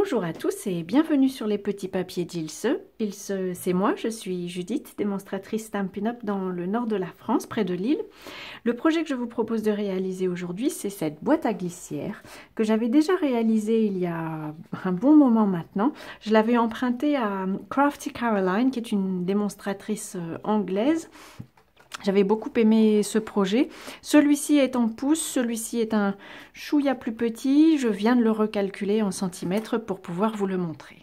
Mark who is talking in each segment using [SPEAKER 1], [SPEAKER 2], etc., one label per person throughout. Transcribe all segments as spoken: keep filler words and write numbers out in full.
[SPEAKER 1] Bonjour à tous et bienvenue sur les petits papiers d'Ilse. Ilse, c'est moi, je suis Judith, démonstratrice Stampin' Up dans le nord de la France, près de Lille. Le projet que je vous propose de réaliser aujourd'hui, c'est cette boîte à glissière que j'avais déjà réalisée il y a un bon moment maintenant. Je l'avais empruntée à Crafty Caroline, qui est une démonstratrice anglaise. J'avais beaucoup aimé ce projet. Celui-ci est en pouces, celui-ci est un chouïa plus petit. Je viens de le recalculer en centimètres pour pouvoir vous le montrer.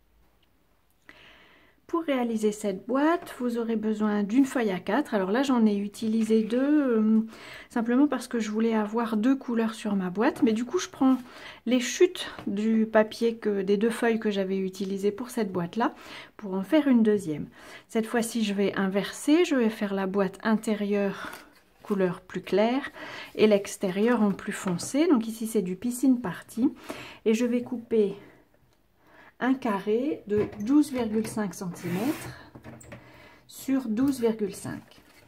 [SPEAKER 1] Pour réaliser cette boîte, vous aurez besoin d'une feuille A quatre. Alors là, j'en ai utilisé deux, euh, simplement parce que je voulais avoir deux couleurs sur ma boîte. Mais du coup, je prends les chutes du papier que, des deux feuilles que j'avais utilisées pour cette boîte-là, pour en faire une deuxième. Cette fois-ci, je vais inverser. Je vais faire la boîte intérieure couleur plus claire et l'extérieur en plus foncé. Donc ici, c'est du piscine party. Et je vais couper un carré de douze virgule cinq centimètres sur douze virgule cinq.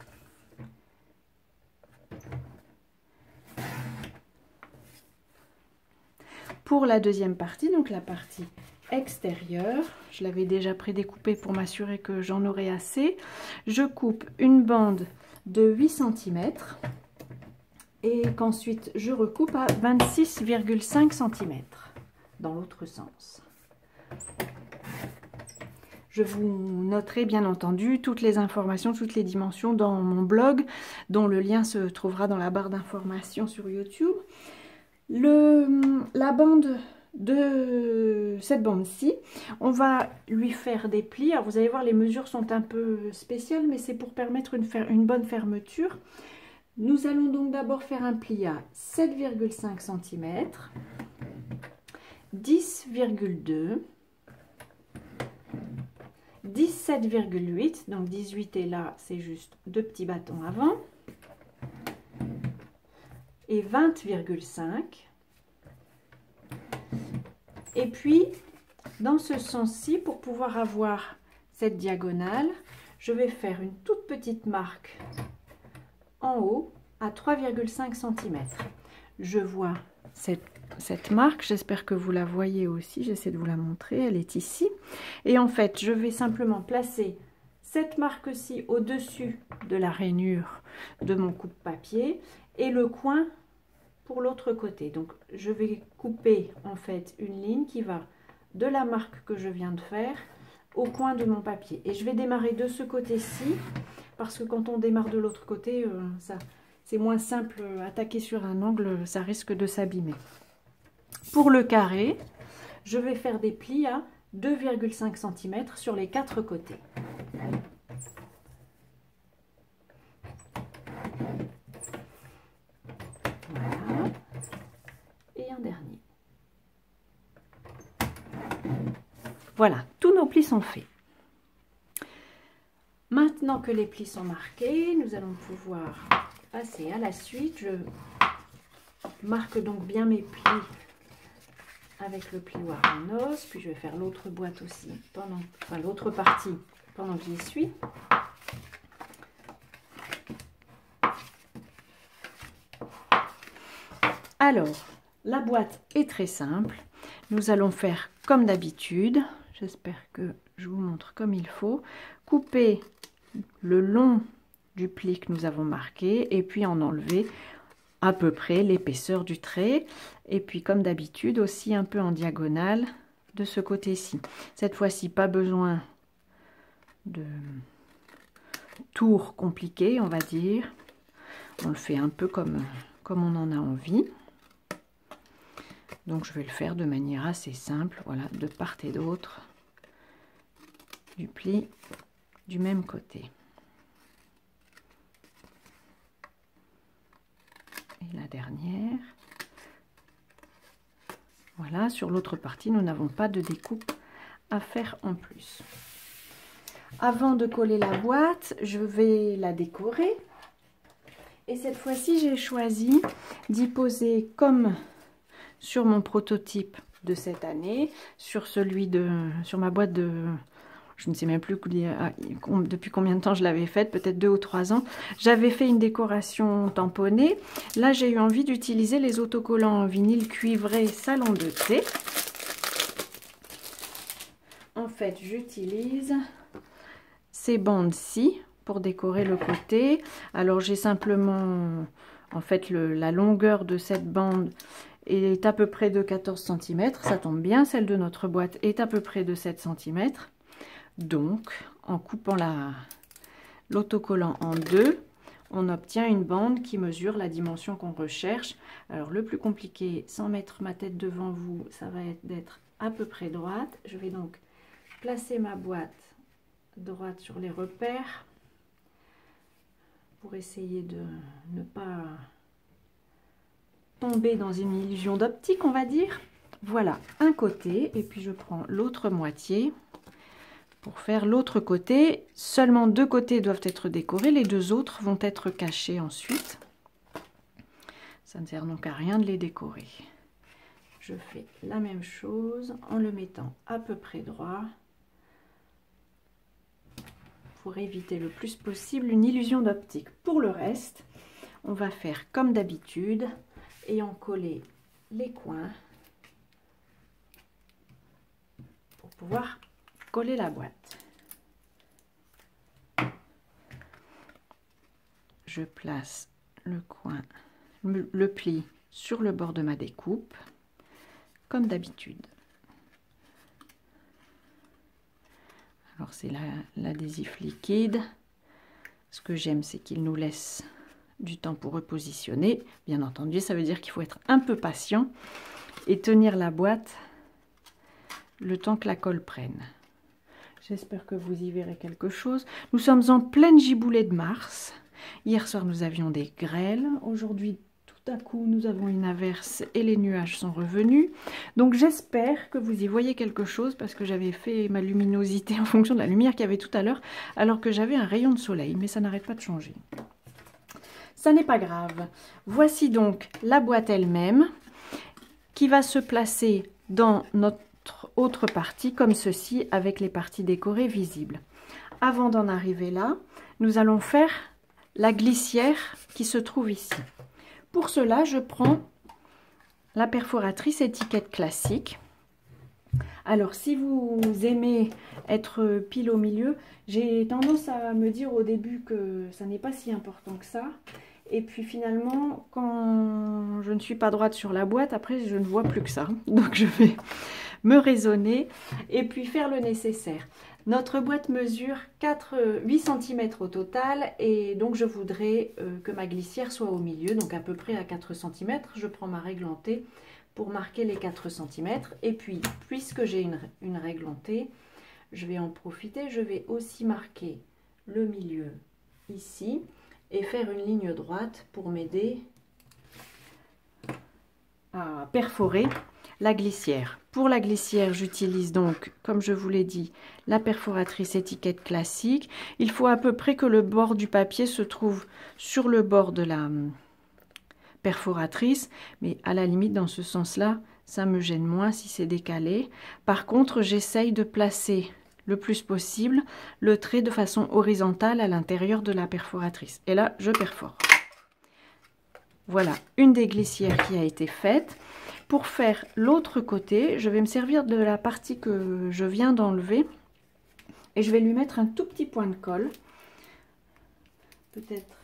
[SPEAKER 1] Pour la deuxième partie, donc la partie extérieure, je l'avais déjà prédécoupé pour m'assurer que j'en aurais assez. Je coupe une bande de huit centimètres et qu'ensuite je recoupe à vingt-six virgule cinq centimètres dans l'autre sens. Je vous noterai bien entendu toutes les informations, toutes les dimensions dans mon blog, dont le lien se trouvera dans la barre d'informations sur YouTube. Le, la bande de cette bande-ci, on va lui faire des plis. Alors vous allez voir, les mesures sont un peu spéciales, mais c'est pour permettre une, une bonne fermeture. Nous allons donc d'abord faire un pli à sept virgule cinq centimètres, dix virgule deux, dix-sept virgule huit, donc dix-huit est là, c'est juste deux petits bâtons avant, et vingt virgule cinq. Et puis, dans ce sens-ci, pour pouvoir avoir cette diagonale, je vais faire une toute petite marque en haut à trois virgule cinq centimètres. Je vois cette cette marque, j'espère que vous la voyez aussi, j'essaie de vous la montrer, elle est ici. Et en fait, je vais simplement placer cette marque-ci au-dessus de la rainure de mon coupe-papier et le coin pour l'autre côté. Donc, je vais couper en fait une ligne qui va de la marque que je viens de faire au coin de mon papier. Et je vais démarrer de ce côté-ci, parce que quand on démarre de l'autre côté, euh, ça, c'est moins simple, attaquer sur un angle, ça risque de s'abîmer. Pour le carré, je vais faire des plis à deux virgule cinq centimètres sur les quatre côtés. Voilà. Et un dernier. Voilà, tous nos plis sont faits. Maintenant que les plis sont marqués, nous allons pouvoir passer à la suite. Je marque donc bien mes plis avec le plioir en os, puis je vais faire l'autre boîte aussi, pendant, enfin l'autre partie pendant que j'y suis. Alors, la boîte est très simple. Nous allons faire comme d'habitude. J'espère que je vous montre comme il faut. Couper le long du pli que nous avons marqué et puis en enlever à peu près l'épaisseur du trait, et puis comme d'habitude aussi un peu en diagonale de ce côté-ci. Cette fois-ci, pas besoin de tour compliqué, on va dire. On le fait un peu comme, comme on en a envie. Donc je vais le faire de manière assez simple, voilà, de part et d'autre du pli du même côté. Et la dernière. Voilà, sur l'autre partie, nous n'avons pas de découpe à faire en plus. Avant de coller la boîte, je vais la décorer. Et cette fois-ci, j'ai choisi d'y poser comme sur mon prototype de cette année, sur celui de, sur ma boîte de... Je ne sais même plus depuis combien de temps je l'avais faite, peut-être deux ou trois ans. J'avais fait une décoration tamponnée. Là, j'ai eu envie d'utiliser les autocollants en vinyle cuivré salon de thé. fait, j'utilise ces bandes-ci pour décorer le côté. Alors j'ai simplement, en fait, le, la longueur de cette bande est à peu près de quatorze centimètres. Ça tombe bien, celle de notre boîte est à peu près de sept centimètres. Donc, en coupant l'autocollant en deux, on obtient une bande qui mesure la dimension qu'on recherche. Alors le plus compliqué, sans mettre ma tête devant vous, ça va être d'être à peu près droite. Je vais donc placer ma boîte droite sur les repères pour essayer de ne pas tomber dans une illusion d'optique, on va dire. Voilà un côté, et puis je prends l'autre moitié pour faire l'autre côté. Seulement deux côtés doivent être décorés, les deux autres vont être cachés ensuite. Ça ne sert donc à rien de les décorer. Je fais la même chose en le mettant à peu près droit pour éviter le plus possible une illusion d'optique. Pour le reste, on va faire comme d'habitude et en coller les coins pour pouvoir coller la boîte. Je place le coin, le pli sur le bord de ma découpe, comme d'habitude. Alors c'est l'adhésif liquide. Ce que j'aime, c'est qu'il nous laisse du temps pour repositionner. Bien entendu, ça veut dire qu'il faut être un peu patient et tenir la boîte le temps que la colle prenne. J'espère que vous y verrez quelque chose. Nous sommes en pleine giboulée de mars. Hier soir, nous avions des grêles. Aujourd'hui, tout à coup, nous avons une averse et les nuages sont revenus. Donc, j'espère que vous y voyez quelque chose parce que j'avais fait ma luminosité en fonction de la lumière qu'il y avait tout à l'heure, alors que j'avais un rayon de soleil. Mais ça n'arrête pas de changer. Ça n'est pas grave. Voici donc la boîte elle-même qui va se placer dans notre autre partie comme ceci avec les parties décorées visibles. Avant d'en arriver là, nous allons faire la glissière qui se trouve ici. Pour cela, je prends la perforatrice étiquette classique. Alors, si vous aimez être pile au milieu, j'ai tendance à me dire au début que ça n'est pas si important que ça. Et puis finalement, quand je ne suis pas droite sur la boîte, après je ne vois plus que ça. Donc je vais me raisonner et puis faire le nécessaire. Notre boîte mesure huit centimètres au total et donc je voudrais euh, que ma glissière soit au milieu, donc à peu près à quatre centimètres. Je prends ma règle en T pour marquer les quatre centimètres. Et puis, puisque j'ai une, une règle en T, je vais en profiter. Je vais aussi marquer le milieu ici et faire une ligne droite pour m'aider à perforer la glissière. Pour la glissière, j'utilise donc, comme je vous l'ai dit, la perforatrice étiquette classique. Il faut à peu près que le bord du papier se trouve sur le bord de la perforatrice, mais à la limite, dans ce sens-là, ça me gêne moins si c'est décalé. Par contre, j'essaye de placer le plus possible le trait de façon horizontale à l'intérieur de la perforatrice. Et là, je perfore. Voilà, une des glissières qui a été faite. Pour faire l'autre côté, je vais me servir de la partie que je viens d'enlever et je vais lui mettre un tout petit point de colle. Peut-être.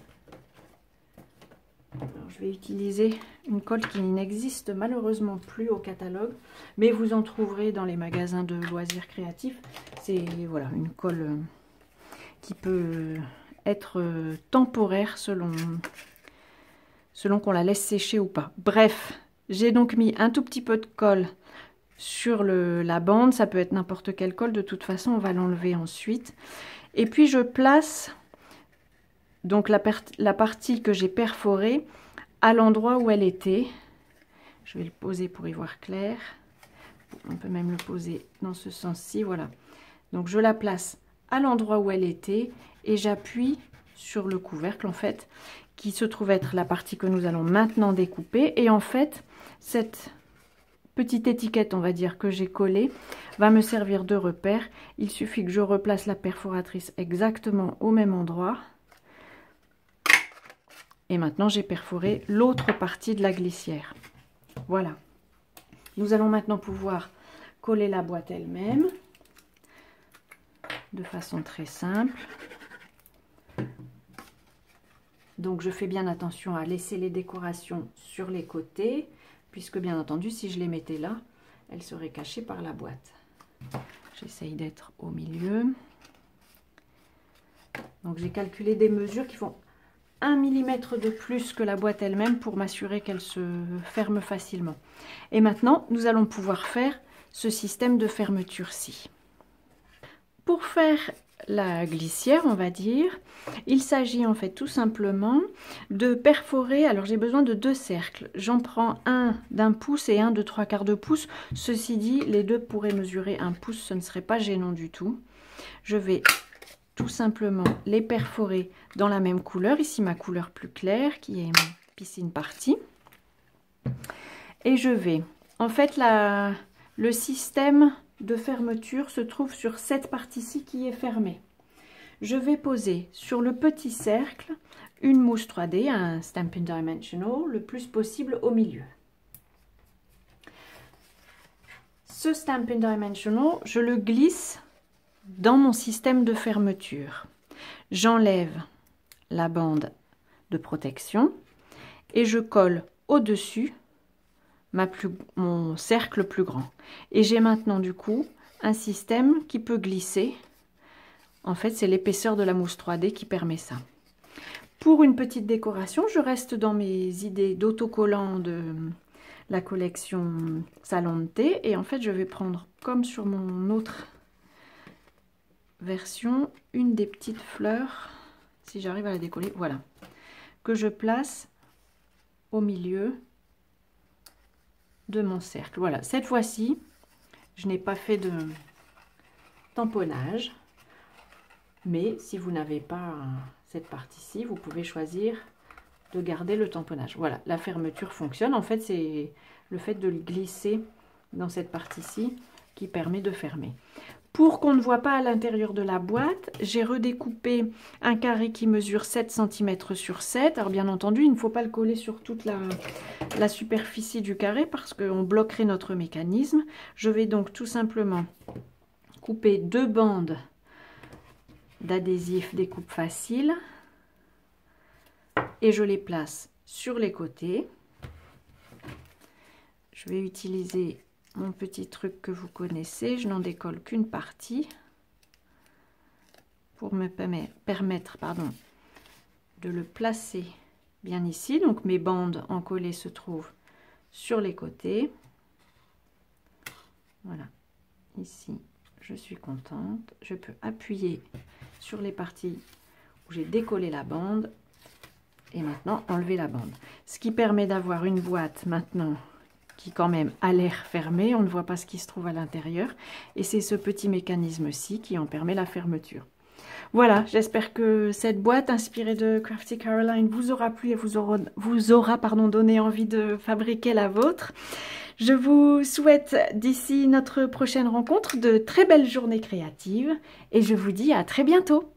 [SPEAKER 1] Alors, je vais utiliser une colle qui n'existe malheureusement plus au catalogue, mais vous en trouverez dans les magasins de loisirs créatifs. C'est voilà, une colle qui peut être temporaire selon, selon qu'on la laisse sécher ou pas. Bref, j'ai donc mis un tout petit peu de colle sur le, la bande. Ça peut être n'importe quelle colle, de toute façon on va l'enlever ensuite. Et puis je place donc la, la partie que j'ai perforée à l'endroit où elle était. Je vais le poser pour y voir clair. On peut même le poser dans ce sens-ci, voilà. Donc je la place à l'endroit où elle était et j'appuie sur le couvercle en fait, qui se trouve être la partie que nous allons maintenant découper. Et en fait, cette petite étiquette, on va dire, que j'ai collée, va me servir de repère. Il suffit que je replace la perforatrice exactement au même endroit. Et maintenant, j'ai perforé l'autre partie de la glissière. Voilà. Nous allons maintenant pouvoir coller la boîte elle-même. de façon très simple. Donc je fais bien attention à laisser les décorations sur les côtés, puisque bien entendu si je les mettais là, elles seraient cachées par la boîte. J'essaye d'être au milieu. Donc j'ai calculé des mesures qui font un millimètre de plus que la boîte elle-même pour m'assurer qu'elle se ferme facilement. Et maintenant, nous allons pouvoir faire ce système de fermeture-ci. Pour faire la glissière, on va dire, il s'agit en fait tout simplement de perforer. Alors j'ai besoin de deux cercles. J'en prends un d'un pouce et un de trois quarts de pouce. Ceci dit, les deux pourraient mesurer un pouce, ce ne serait pas gênant du tout. Je vais tout simplement les perforer dans la même couleur. Ici ma couleur plus claire qui est ma piscine party. Et je vais, en fait la, le système de fermeture se trouve sur cette partie-ci qui est fermée. Je vais poser sur le petit cercle une mousse trois D, un Stampin' Dimensional, le plus possible au milieu. Ce Stampin' Dimensional, je le glisse dans mon système de fermeture. J'enlève la bande de protection et je colle au-dessus ma plus, mon cercle plus grand. Et j'ai maintenant du coup un système qui peut glisser. En fait, c'est l'épaisseur de la mousse trois D qui permet ça. Pour une petite décoration, je reste dans mes idées d'autocollants de la collection Salon de thé. Et en fait, je vais prendre, comme sur mon autre version, une des petites fleurs, si j'arrive à la décoller, voilà, que je place au milieu de mon cercle. Voilà, cette fois-ci, je n'ai pas fait de tamponnage, mais si vous n'avez pas cette partie-ci, vous pouvez choisir de garder le tamponnage. Voilà, la fermeture fonctionne. En fait, c'est le fait de le glisser dans cette partie-ci qui permet de fermer. Pour qu'on ne voit pas à l'intérieur de la boîte, j'ai redécoupé un carré qui mesure sept centimètres sur sept. Alors bien entendu, il ne faut pas le coller sur toute la, la superficie du carré parce qu'on bloquerait notre mécanisme. Je vais donc tout simplement couper deux bandes d'adhésif découpe facile et je les place sur les côtés. Je vais utiliser mon petit truc que vous connaissez, je n'en décolle qu'une partie pour me permettre pardon, de le placer bien ici. Donc mes bandes encollées se trouvent sur les côtés. Voilà, ici je suis contente. Je peux appuyer sur les parties où j'ai décollé la bande et maintenant enlever la bande. Ce qui permet d'avoir une boîte maintenant qui quand même a l'air fermé, on ne voit pas ce qui se trouve à l'intérieur et c'est ce petit mécanisme-ci qui en permet la fermeture. Voilà, j'espère que cette boîte inspirée de Crafty Caroline vous aura plu et vous aura, vous aura pardon, donné envie de fabriquer la vôtre. Je vous souhaite d'ici notre prochaine rencontre de très belles journées créatives et je vous dis à très bientôt.